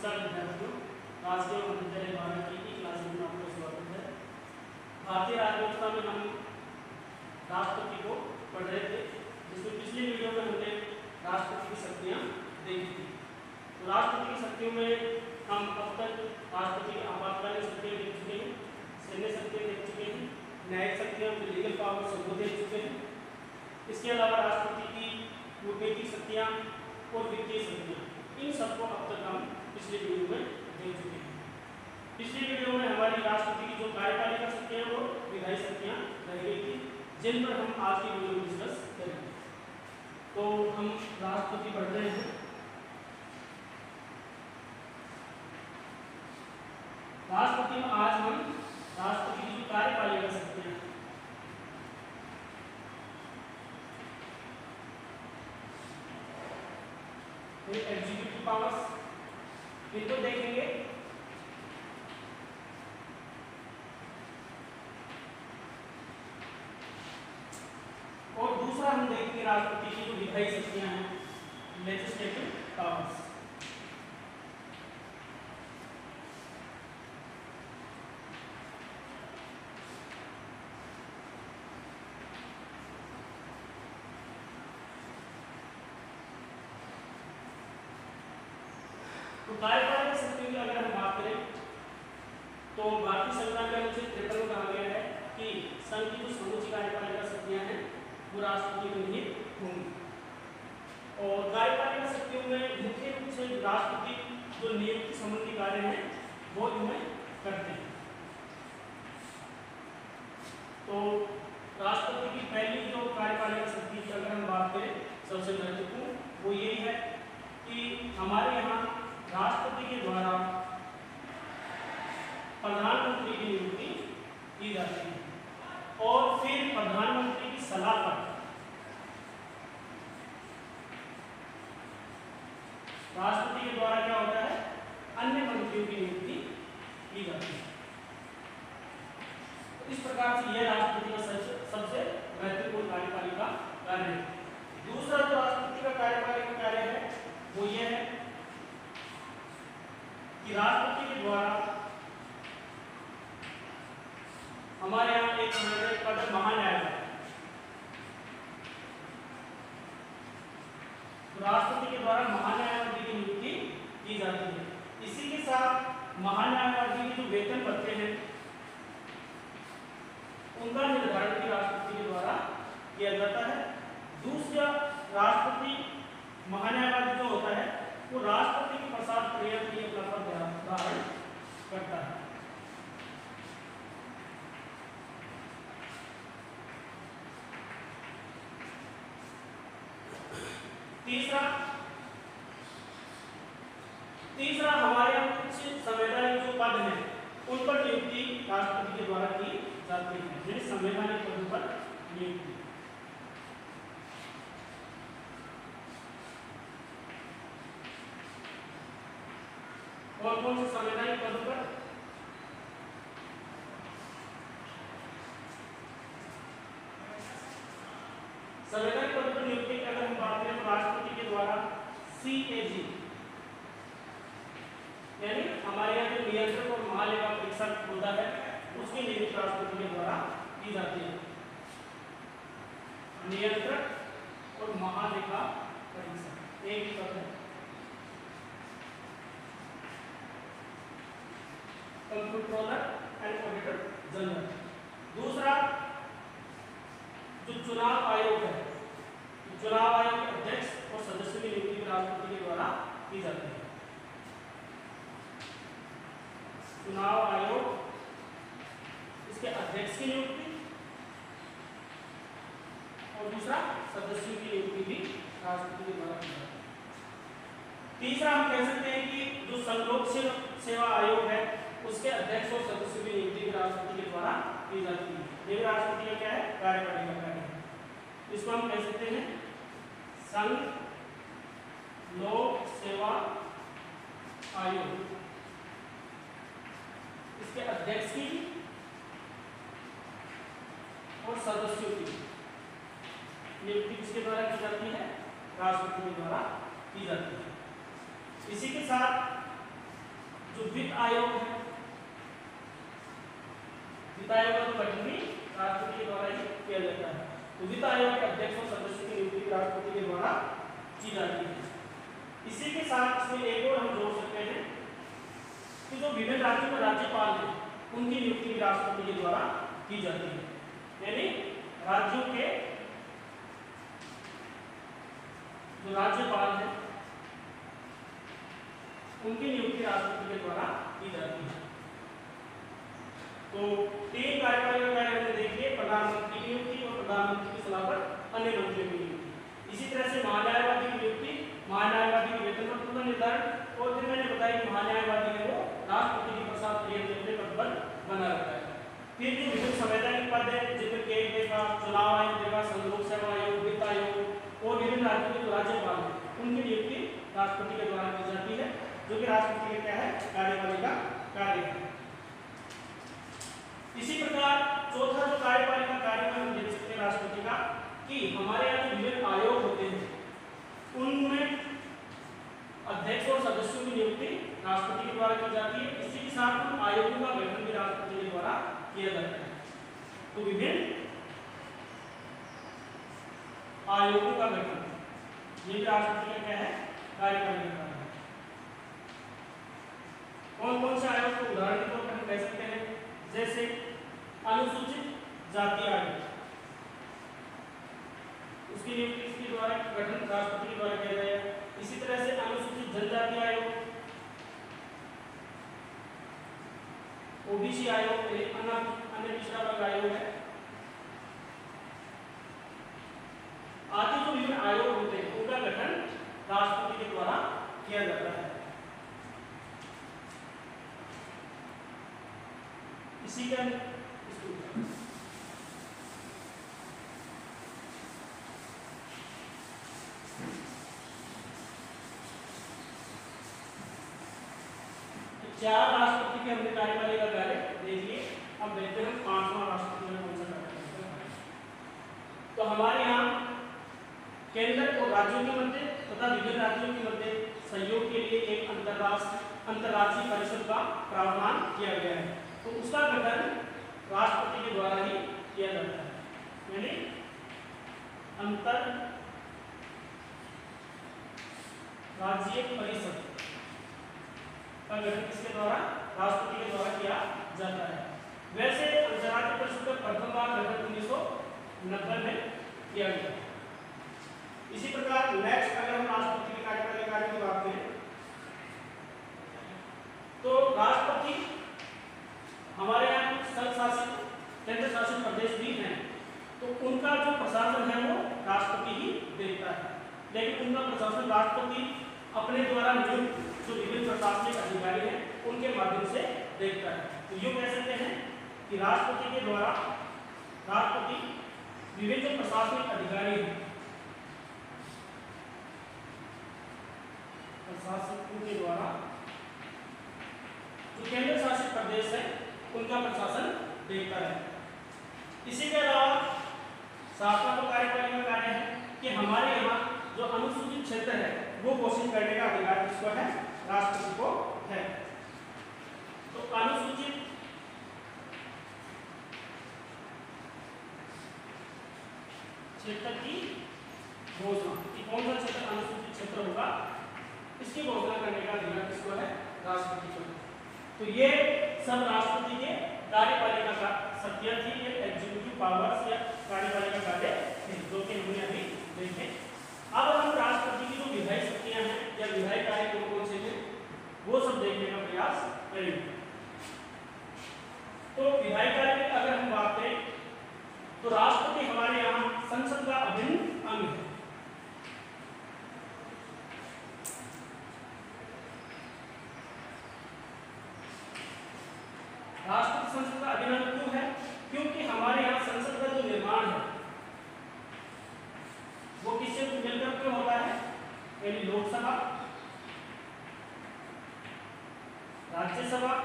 नमस्कार विद्यार्थियों, राजकीय महाविद्यालय बाराकी की क्लास में आपका स्वागत है। भारतीय राजव्यवस्था में हम राष्ट्रपति को पढ़ रहे थे, जिसमें पिछली वीडियो में हमने राष्ट्रपति की शक्तियाँ देखी थी। तो राष्ट्रपति की शक्तियों में हम अब तक राष्ट्रपति की आपातकालीन शक्तियाँ देख चुके हैं, सैन्य शक्तियाँ देख चुके हैं, न्यायिक शक्तियाँ लीगल पावर सबको देख चुके हैं। इसके अलावा राष्ट्रपति की कूटनीतिक शक्तियाँ और वित्तीय शक्तियाँ, इन सबको अब तक हम पिछले वीडियो में देख चुके हैं। पिछली वीडियो में हमारी राष्ट्रपति की जो कार्यपालिका शक्तियाँ वो विधायी शक्तियाँ रह गई थी, जिन पर हम आज की वीडियो में डिस्कस करेंगे। तो हम राष्ट्रपति पढ़ रहे हैं। राष्ट्रपति में आज हम राष्ट्रपति की जो कार्यपालिका शक्तियाँ एग्जीक्यूटिव पावर्स इनको देखेंगे। और दूसरा हम देखेंगे राष्ट्रपति की जो विधायी शक्तियां हैं, लेजिस्लेटिव पावर्स। तो कार्यपालिका शक्तियों की अगर हम बात करें तो भारतीय संविधान के अनुच्छेद 53 में कहा गया है कि संघ की जो समूची कार्यपालिका शक्तियां हैं वो राष्ट्रपति में निहित होंगी। और कार्यपालिका शक्तियों में मुख्य रूप से राष्ट्रपति जो नियुक्ति संबंधी कार्य हैं वो इनमें करते हैं। तो राष्ट्रपति की पहली जो कार्यपालिका शक्ति की अगर हम बात करें, सबसे महत्वपूर्ण वो यही है कि हमारे यहाँ राष्ट्रपति के द्वारा प्रधानमंत्री की नियुक्ति की जाती है और फिर प्रधानमंत्री की सलाह पर राष्ट्रपति के द्वारा क्या होता है, अन्य मंत्रियों की नियुक्ति की जाती है। तो इस प्रकार से यह राष्ट्रपति का सबसे महत्वपूर्ण कार्यपालिका कार्य है। दूसरा जो राष्ट्रपति का कार्यपालिका कार्य है वो यह है कि राष्ट्रपति के द्वारा हमारे यहाँ एक पद है महान्यायवादी। तो राष्ट्रपति के द्वारा महान्यायवादी की नियुक्ति की जाती है। इसी के साथ महान्यायवादी के जो वेतन भत्ते हैं उनका निर्धारण भी राष्ट्रपति के द्वारा किया जाता है। दूसरा, राष्ट्रपति महान्यायवादी जो होता है वो राष्ट्रपति के प्रसाद क्रिया के लिए अपना पद धारण करता है। तीसरा हमारे यहाँ कुछ संवैधानिक जो पद हैं उन पर नियुक्ति राष्ट्रपति के द्वारा की जाती है, यानी संवैधानिक पदों पर नियुक्ति। और कौन से संवैधानिक पदों पर? संवैधानिक पदों पर नियुक्ति की अगर हम बात करें तो राष्ट्रपति के द्वारा CAG यानी हमारे यहाँ जो नियंत्रक और महालेखा परीक्षक होता है उसकी नियुक्ति राष्ट्रपति के द्वारा की जाती है। नियंत्रक और महालेखा परीक्षक एक ही पद है। Controller and auditor general. दूसरा, जो चुनाव आयोग है, चुनाव आयोग के अध्यक्ष और सदस्यों की नियुक्ति राष्ट्रपति के द्वारा की जाती है। चुनाव आयोग, इसके अध्यक्ष की नियुक्ति और दूसरा सदस्यों की नियुक्ति भी राष्ट्रपति के द्वारा की जाती है। तीसरा, हम कह सकते हैं कि जो संलोक सेवा आयोग है उसके अध्यक्ष और सदस्यों की नियुक्ति राष्ट्रपति के द्वारा की जाती है। ये राष्ट्रपति का क्या है, कार्यपालिका कार्य है। इसको हम कह सकते हैं संघ लोक सेवा आयोग। इसके अध्यक्ष की और सदस्यों की नियुक्ति किसके द्वारा की जाती है, राष्ट्रपति के द्वारा की जाती है। इसी के साथ जो वित्त आयोग है, वित्त आयोग का गठन भी राष्ट्रपति के द्वारा ही किया जाता है। तो वित्त आयोग के अध्यक्ष और सदस्यों की नियुक्ति राष्ट्रपति के द्वारा की जाती है। इसी के साथ इसमें एक और हम जोड़ सकते हैं कि जो विभिन्न राज्यों के राज्यपाल हैं उनकी नियुक्ति राष्ट्रपति के द्वारा की जाती है। यानी राज्यों के जो राज्यपाल हैं उनकी नियुक्ति राष्ट्रपति के द्वारा की जाती है। तो 3 कार्यपालिका कार्य हमने देखिए, प्रधानमंत्री की नियुक्ति और प्रधानमंत्री की सलाह पर अन्य मंत्रियों की नियुक्ति। इसी तरह से महान्यायवादी की नियुक्ति, महान्यायवादी के वेतन पत्र का निर्धारण, और फिर मैंने बताया कि महान्यायवादी है वो राष्ट्रपति के प्रसाद अपने पद पर बना रहता है। फिर जो विभिन्न संवैधानिक पद है जिनमें केंद्र देगा, चुनाव आयोग देगा, संघ लोक सेवा आयोग, वित्त आयोग और विभिन्न राज्यों के जो राज्यपाल हैं उनकी नियुक्ति राष्ट्रपति के द्वारा की जाती है, जो कि राष्ट्रपति का क्या है, कार्यपालिका कार्य है। इसी प्रकार चौथा जो कार्यपालिका कार्य हम देख सकते हैं राष्ट्रपति का, कि हमारे यहाँ जो विभिन्न आयोग होते हैं उनमें अध्यक्ष और सदस्यों की नियुक्ति राष्ट्रपति के द्वारा की जाती है। इसी के साथ उन आयोगों का गठन भी राष्ट्रपति के द्वारा किया जाता है। तो विभिन्न आयोगों का गठन ये भी राष्ट्रपति का क्या है, कार्यपालिका कार्य है। कौन कौन से आयोग को उदाहरण के तौर पर हम कह सकते हैं, जैसे अनुसूचित जाति आयोग, उसकी नियुक्ति इसके द्वारा गठन राष्ट्रपति के द्वारा किया जाएगा। इसी तरह से अनुसूचित जनजाति आयोग, ओबीसी आयोग, अन्य पिछड़ा वर्ग आयोग है, आदि जो विभिन्न आयोग होते हैं उनका गठन राष्ट्रपति के द्वारा किया जाता है। इसी का चार राष्ट्रपति के हमने कार्यपालिका कार्य देख लिए। अब देखते हैं 5वां राष्ट्रपति में कौन सा कार्य है। तो हमारे यहाँ केंद्र और राज्यों के मध्य तथा विभिन्न राज्यों के मध्य सहयोग के लिए एक अंतर्राज्यीय परिषद का प्रावधान किया गया है। तो उसका गठन राष्ट्रपति के द्वारा ही किया जाता है, यानी अंतर्राज्यीय परिषद का गठन किसके द्वारा, राष्ट्रपति के द्वारा किया जाता है। वैसे अंतर्राज्यीय परिषद का प्रथम बार गठन 1990 में किया गया। इसी प्रकार नेक्स्ट अगर हम राष्ट्रपति के कार्यपालिका कार्य की बात करें तो राष्ट्रपति हमारे यहाँ कुछ संघ शासित केंद्र शासित प्रदेश भी हैं, तो उनका जो प्रशासन है वो राष्ट्रपति ही देखता है, लेकिन उनका प्रशासन राष्ट्रपति अपने द्वारा नियुक्त जो विभिन्न प्रशासनिक अधिकारी हैं उनके माध्यम से देखता है। तो यूँ कह सकते हैं कि राष्ट्रपति के द्वारा राष्ट्रपति विभिन्न जो प्रशासनिक अधिकारी हैं प्रशासकों के द्वारा जो केंद्र शासित प्रदेश है उनका प्रशासन देखता है। इसी के अलावा 7वां जो कार्यपालिका कार्य है कि हमारे यहाँ जो अनुसूचित क्षेत्र है वो घोषित करने का अधिकार किसको है, राष्ट्रपति को है। तो अनुसूचित क्षेत्र की घोषणा कि कौन सा क्षेत्र अनुसूचित क्षेत्र होगा इसकी घोषणा करने का अधिकार किसको है, राष्ट्रपति को। तो ये सब राष्ट्रपति के कार्यपालिका का शक्तियां थी, ये एग्जीक्यूटिव पावर्स या कार्यपालिका कार्य थे जो कि हमने अभी देखे। अब हम राष्ट्रपति की जो विधायी शक्तियां हैं या विधायी कार्य कौन कौन से हैं वो सब देखने का प्रयास करेंगे। तो विधायी कार्य की अगर हम बात करें तो राष्ट्रपति हमारे यहाँ संसद का अभिन्न अंग है। राष्ट्रपति संसद का अभिन्न अंग क्यों है, क्योंकि हमारे यहाँ संसद का जो निर्माण है वो किससे मिलकर क्यों होता है, यानी लोकसभा, राज्यसभा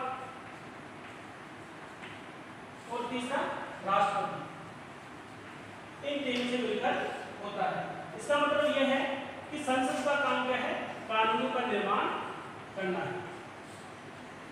और तीसरा राष्ट्रपति, इन तीन से मिलकर होता है। इसका मतलब यह है कि संसद का काम क्या है, कानूनों का निर्माण करना है।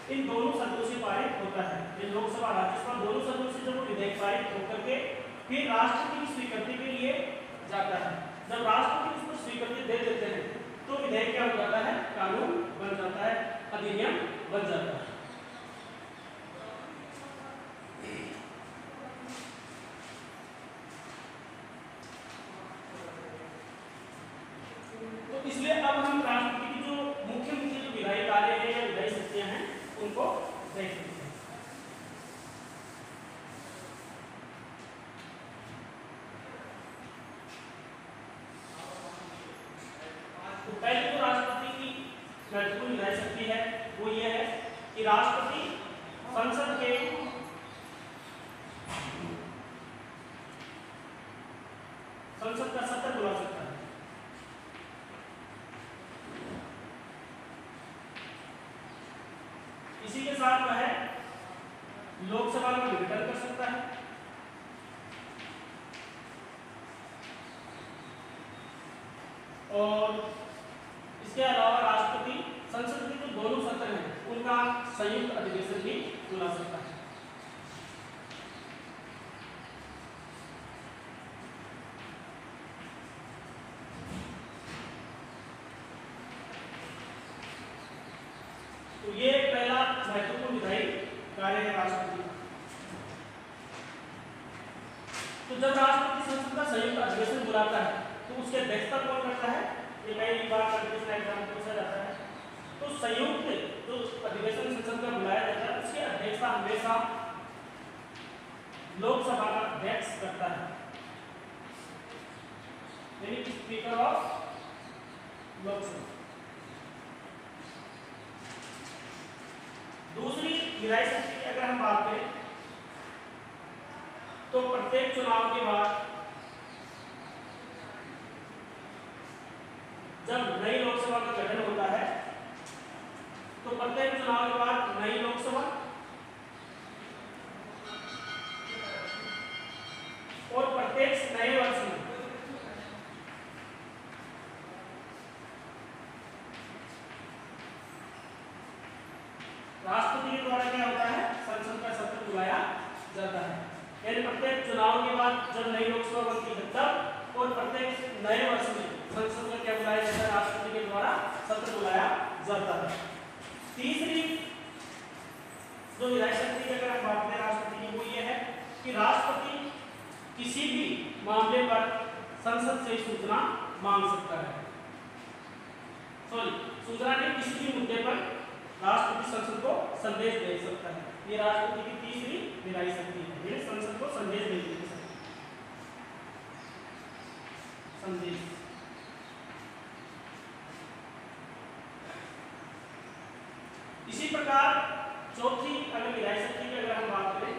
इन दोनों सदनों से पारित होता है। ये लोकसभा राज्यसभा दोनों सदनों से जब वो विधेयक पारित होकर के फिर राष्ट्रपति की स्वीकृति के लिए जाता है। जब राष्ट्रपति उसको स्वीकृति दे देते हैं तो विधेयक क्या हो जाता है, कानून बन जाता है, अधिनियम बन जाता है। तो इसलिए अब हम राष्ट्रपति की जो मुख्य जो विधायी कार्य है या विधायी शक्तियां हैं उनको देखते हैं। तो पहले जो राष्ट्रपति की महत्वपूर्ण विधायी शक्ति है वो ये है कि राष्ट्रपति संसद का सत्र बुला सकता है। इसी के साथ वह लोकसभा का विघटन कर सकता है और इसके अलावा राष्ट्रपति संसद के जो दोनों सदन हैं उनका संयुक्त अधिवेशन भी बुला सकता है। तो ये पहला महत्वपूर्ण विधायी कार्य है राष्ट्रपति का। तो जब राष्ट्रपति संसद का संयुक्त अधिवेशन बुलाता है तो उसकी अध्यक्षता कौन करता है, ये कई बार एग्जाम पूछा जाता है। तो संयुक्त जो अधिवेशन संसद का बुलाया जाता है उसकी अध्यक्षता हमेशा लोकसभा का अध्यक्ष करता है, यानी स्पीकर ऑफ लोकसभा। दूसरी विधायी शक्ति की अगर हम बात करें तो प्रत्येक चुनाव के बाद जब नई लोकसभा का गठन होता है तो प्रत्येक चुनाव के बाद नई लोकसभा और प्रत्येक नए वर्ष में राष्ट्रपति के द्वारा क्या होता है, संसद का सत्र बुलाया जाता है। यानी प्रत्येक चुनाव के बाद जब नई लोकसभा बनती है तब और प्रत्येक नए वर्ष में संसद का क्या बुलाया जाता है, राष्ट्रपति के द्वारा सत्र बुलाया जाता है। तीसरी जो विधायी शक्ति की अगर हम बात करें राष्ट्रपति की वो ये है कि राष्ट्रपति किसी भी मामले पर संसद से सूचना मांग सकता है। सूचना के किसी भी मुद्दे पर राष्ट्रपति संसद को संदेश भेज सकता है। ये राष्ट्रपति की तीसरी विधायी शक्ति है, ये संसद को संदेश भेजने की शक्ति। संदेश इसी प्रकार चौथी अगर विधायी शक्ति की अगर हम बात करें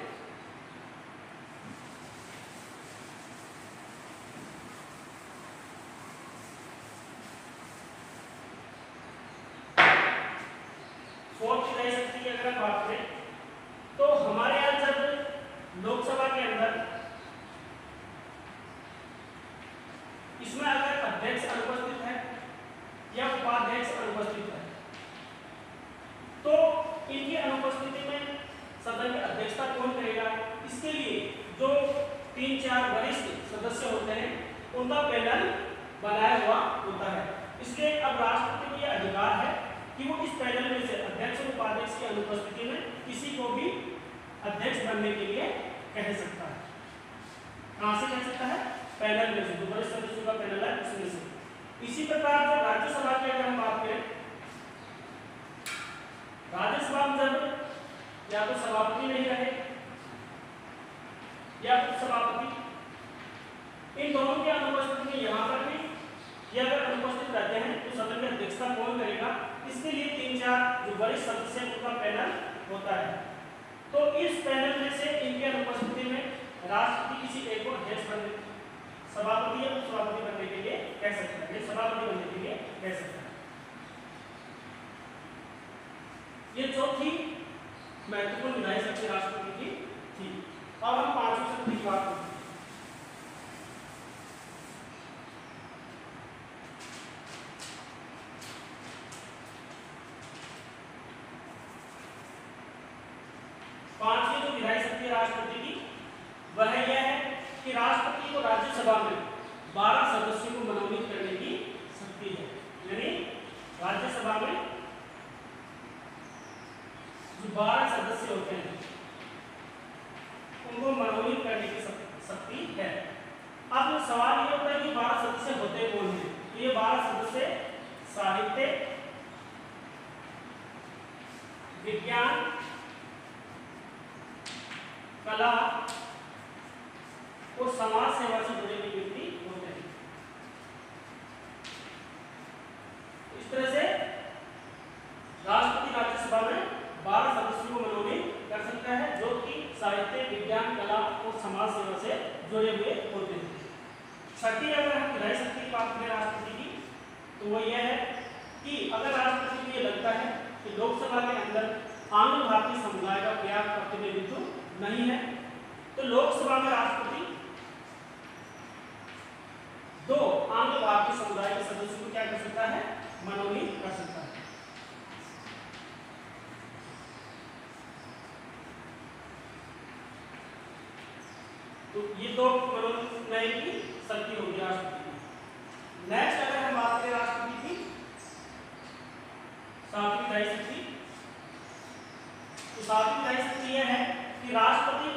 बात करें तो हमारे यहाँ जब लोकसभा के अंदर इसमें अगर अध्यक्ष अनुपस्थित है या उपाध्यक्ष अनुपस्थित है तो इनकी अनुपस्थिति में सदन की अध्यक्षता कौन करेगा, इसके लिए जो 3-4 वरिष्ठ सदस्य होते हैं उनका पैनल बनाया हुआ होता है। इसलिए अब राष्ट्रपति को यह अधिकार है कि वो इस पैनल में से अध्यक्ष और उपाध्यक्ष की अनुपस्थिति में किसी को भी अध्यक्ष बनने के लिए कह सकता है। कहां से कह सकता है, पैनल में से, जो वरिष्ठ सदस्यों का पैनल है उसमें से। इसी प्रकार जो राज्यसभा की अगर हम बात करें, राज्यसभा में जब या तो सभापति नहीं रहे या उपसभापति, इन दोनों की अनुपस्थिति में यहाँ पर भी ये अगर अनुपस्थित रहते हैं तो सदन की अध्यक्षता कौन करेगा, इसके लिए 3-4 जो वरिष्ठ सदस्य उनका पैनल होता है। तो इस पैनल में से इनकी अनुपस्थिति में राष्ट्रपति किसी एक को अध्यक्ष बनने, सभापति या उपसभापति बनने के लिए कह सकता है, सभापति बनने के लिए कह सकता है। ये चौथी महत्वपूर्ण विधायी शक्ति राष्ट्रपति की थी। अब हम पांचवी शक्ति की बात करते हैं। राष्ट्रपति को राज्यसभा में 12 सदस्यों को मनोनीत करने की शक्ति है। यानी राज्यसभा में जो 12 सदस्य होते हैं उनको मनोनीत करने की शक्ति है। अब सवाल ये होता है कि 12 सदस्य होते कौन हैं? तो ये 12 सदस्य साहित्य, विज्ञान, कला और समाज सेवा से जुड़े हुए व्यक्ति होते हैं। इस तरह से राष्ट्रपति राज्यसभा में 12 सदस्यों को मनोनीत कर सकता है जो कि साहित्य, विज्ञान, कला और समाज सेवा से जुड़े हुए होते हैं। छठी अगर हम विधायी शक्ति की बात करें राष्ट्रपति की, तो वो यह है कि अगर राष्ट्रपति को ये लगता है कि लोकसभा के अंदर आंग्ल भारतीय समुदाय का पर्याप्त प्रतिनिधित्व नहीं है, तो लोकसभा में राष्ट्रपति 2 आंग्ल भारतीय समुदाय के सदस्यों को क्या कर सकता है? मनोनीत कर सकता है। तो ये 2 मनोनीत की शक्ति होगी राष्ट्रपति की। नेक्स्ट अगर हम बात करें राष्ट्रपति की 7वीं विधायी शक्ति, तो 7वीं विधायी शक्ति यह है कि राष्ट्रपति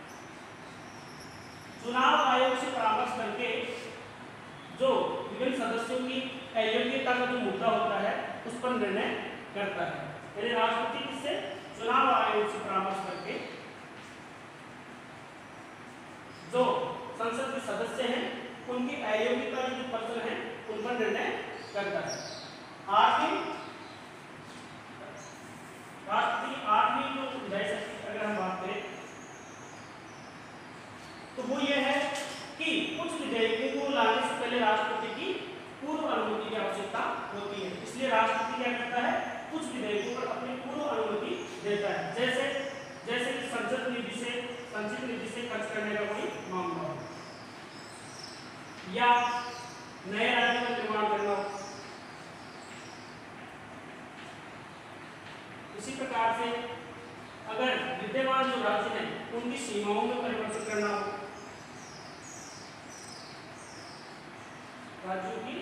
चुनाव आयोग से परामर्श करके जो विभिन्न सदस्यों की अयोग्यता का जो मुद्दा होता है उस पर निर्णय करता है। यानी राष्ट्रपति किससे? चुनाव आयोग से परामर्श करके जो संसद के सदस्य हैं उनकी अयोग्यता के जो प्रश्न हैं उन पर निर्णय करता है। 8वीं राष्ट्रपति 8वीं जो विधायी शक्ति अगर हम बात करें तो वो ये है कि कुछ विधेयकों को लाने से पहले राष्ट्रपति की पूर्व अनुमति की आवश्यकता होती है। इसलिए राष्ट्रपति क्या करता है? कुछ विधेयकों पर अपनी पूर्व अनुमति देता है। जैसे कि संचित निधि से खर्च करने का कोई मामला हो या नए राज्य का निर्माण करना हो। इसी प्रकार से अगर विद्यमान जो राज्य हैं उनकी सीमाओं में परिवर्तन करना हो, राज्यों की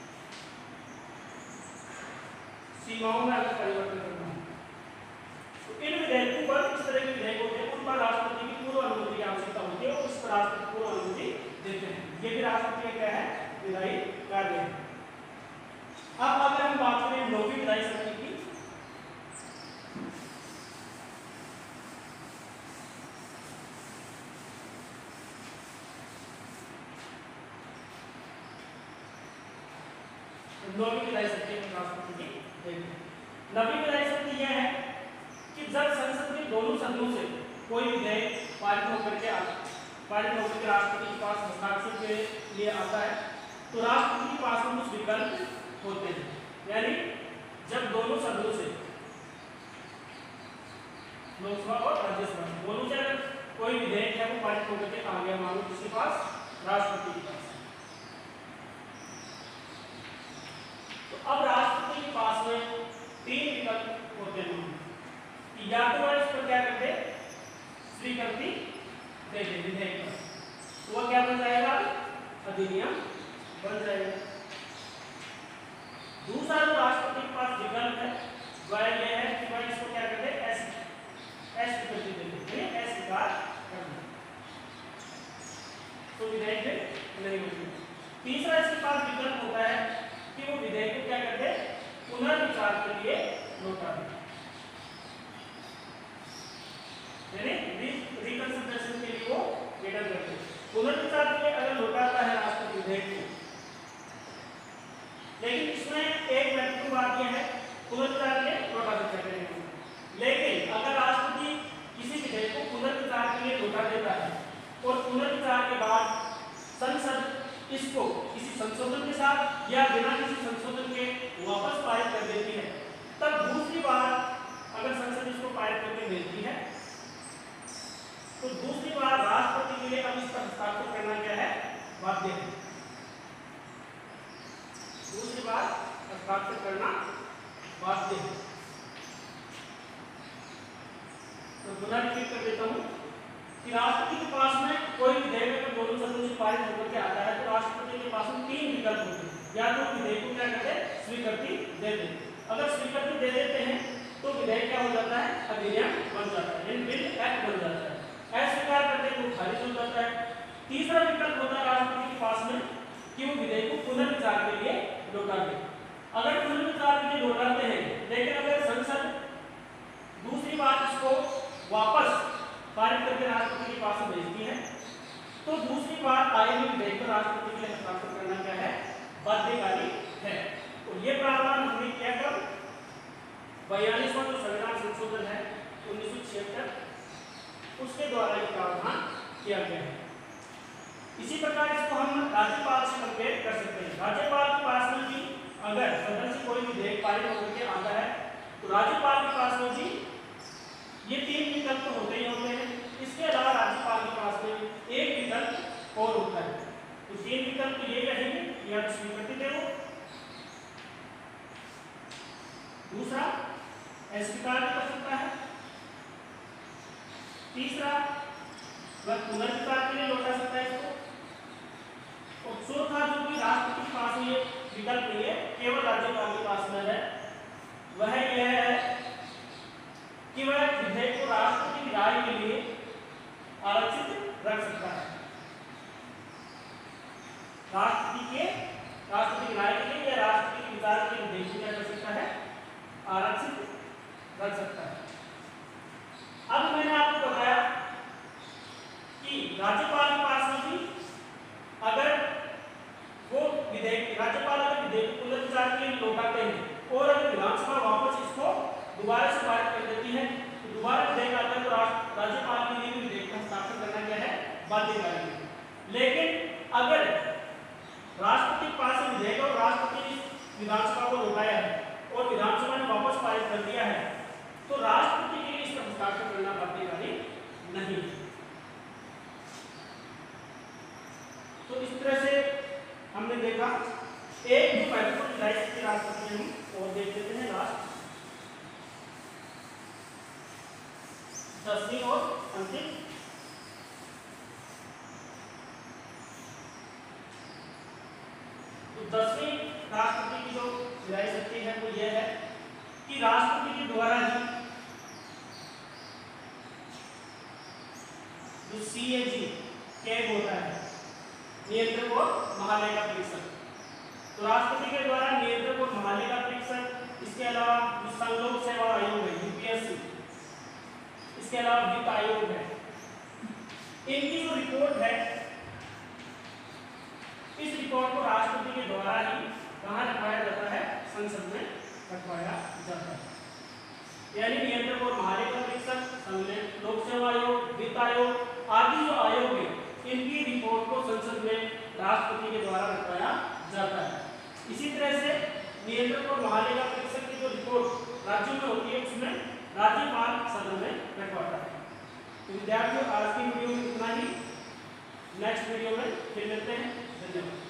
सीमाओं में अगर परिवर्तन करना हो, तो इन विधेयकों पर, इस तरह के विधेयक होते हैं उन पर राष्ट्रपति की पूर्व अनुमति की आवश्यकता होती है और उस पर राष्ट्रपति पूर्व अनुमति देते हैं। ये भी राष्ट्रपति का क्या है? विधायी कार्य है। अब अगर हम बात करें 9वीं विधायी शक्ति की, नौवीं विधायी शक्ति राष्ट्रपति की। 9वीं विधायी शक्ति यह है कि जब संसद के दोनों सदनों से कोई विधेयक पारित होकर के राष्ट्रपति के पास हस्ताक्षर के लिए आता है तो राष्ट्रपति के पास में कुछ विकल्प होते हैं। यानी जब दोनों सदनों से, लोकसभा और राज्यसभा दोनों से अगर कोई विधेयक है वो पारित होकर के आ गया, मानो किसके पास? राष्ट्रपति के पास, तो अब राष्ट्रपति के पास में 3 विकल्प होते हैं कि या तो वह इस पर क्या करते? स्वीकृति दे दे विधेयक पर, तो वह क्या बन जाएगा? अधिनियम बन जाएगा। दूसरा जो राष्ट्रपति के पास विकल्प है वह यह है कि वह इसको क्या करते? अस्वीकृति दे देते हैं, अस्वीकार कर देते, तो विधेयक नहीं होती। तीसरा इसके पास विकल्प होता है कि वो विधेयक को क्या करते? पुनर्विचार के लिए लौटा देते, यानी रिकंसिडरेशन के लिए वो रिटर्न करते हैं। पुनर्विचार के लिए अगर लौटाता है राष्ट्रपति विधेयक को, लेकिन इसमें एक महत्वपूर्ण बात यह है, पुनर्विचार के लिए लौटा सकते हैं, लेकिन अगर राष्ट्रपति किसी विधेयक को पुनर्विचार के लिए लौटा देता है और पुनर्विचार के बाद संसद इसको किसी संशोधन के साथ या बिना किसी संशोधन के वापस पारित कर देती है, तब दूसरी बार अगर संसद इसको पारित करके भेजती है तो दूसरी बार राष्ट्रपति के लिए अब इस पर हस्ताक्षर करना क्या है? बाध्य है। दूसरी बार हस्ताक्षर करना बाध्य है। तो पुनः रिपीट कर देता हूं कि राष्ट्रपति के पास में कोई विधेयक दोनों सदनों पारित होकर के आता है तो राष्ट्रपति के पास में 3 विकल्प होते हैं। या तो विधेयक को क्या कहते हैं, स्वीकृति दे देते हैं। अगर स्वीकृति दे देते हैं तो विधेयक क्या हो जाता है, अधिनियम बन जाता है, बिल एक्ट बन जाता है। अस्वीकार करते हैं तो खारिज हो जाता है। तीसरा विकल्प होता है राष्ट्रपति के पास में कि वो विधेयक को पुनर्विचार के लिए लौटा दे। अगर पुनर्विचार के लिए लौटाते हैं, लेकिन अगर संसद दूसरी बार इसको वापस पारित करके राष्ट्रपति के पास भेजती है तो दूसरी बार आए हुए विधेयक पर राष्ट्रपति के लिए हस्ताक्षर करना क्या है, बाध्यकारी है। और ये प्रावधान हमने क्या कर 42वां जो संविधान संशोधन है 1976 उसके द्वारा ये प्रावधान किया गया है। इसी प्रकार इसको हम राज्यपाल से कंपेयर कर सकते हैं। राज्यपाल के पास में भी अगर सदन से कोई विधेयक पारित होकर के आता है तो राज्यपाल के पास में भी ये 3 विकल्प तो होते ही होते हैं। इसके अलावा राज्यपाल के पास में एक विकल्प और होता है। तो 3 विकल्प तो ये कहेंगे या तो स्वीकृति दे दो, दूसरा अस्वीकार कर सकता है, तीसरा वह पुनर्विचार के लिए लौटा सकता है इसको, और चौथा जो कि राष्ट्रपति के पास ये विकल्प नहीं है, केवल राज्यपाल के पास में है, वह यह है कि वह विधेयक को राष्ट्रपति की राय के लिए आरक्षित रख सकता है। राष्ट्रपति की राय के लिए या राष्ट्रपति के विचार के लिए विधेयक क्या कर सकता है, आरक्षित रख सकता है। अब मैंने आपको बताया कि राज्यपाल के पास में भी अगर वो विधेयक राज्यपाल अगर विधेयक पुनर्विचार के लिए लौटाते हैं और अगर विधानसभा वापस इसको दोबारा से पारित कर देती है तो दोबारा विधेयक आता है तो राज्यपाल के लिए विधेयक का हस्ताक्षर करना क्या है, बाध्यकारी है। लेकिन अगर राष्ट्रपति के पास विधेयक और राष्ट्रपति ने विधानसभा को लौटाया है और विधानसभा ने वापस पारित कर दिया है तो राष्ट्रपति के लिए इसका हस्ताक्षर करना बाध्यकारी नहीं है। तो इस तरह से हमने देखा एक जो महत्वपूर्ण राइट के राष्ट्रपति हम और देख लेते हैं लास्ट 10वीं और अंतिम। तो 10वीं राष्ट्रपति की जो विधायी शक्ति है वो यह है कि राष्ट्रपति के द्वारा ही जो CAG कैग होता है, नियंत्रक और महालेखा परीक्षक, तो राष्ट्रपति के द्वारा नियंत्रक और महालेखा परीक्षक, इसके अलावा जो संघ लोक सेवा आयोग है UPSC, इसके अलावा वित्त आयोग है, इनकी जो रिपोर्ट है इस रिपोर्ट को राष्ट्रपति के द्वारा ही कहाँ रखवाया जाता है, संसद में रखवाया जाता है। यानी नियंत्रक और महालेखा परीक्षक, संघ लोक सेवा आयोग, वित्त आयोग आदि जो आयोग है इनकी रिपोर्ट को संसद में राष्ट्रपति के द्वारा रखवाया जाता है। इसी तरह से नियंत्रक और महालेखा परीक्षक की जो रिपोर्ट राज्यों में होती है उसमें राज्यपाल सदन में रखवाता है। तो विद्यार्थियों आज की वीडियो में इतना ही, नेक्स्ट वीडियो में फिर मिलते हैं। धन्यवाद।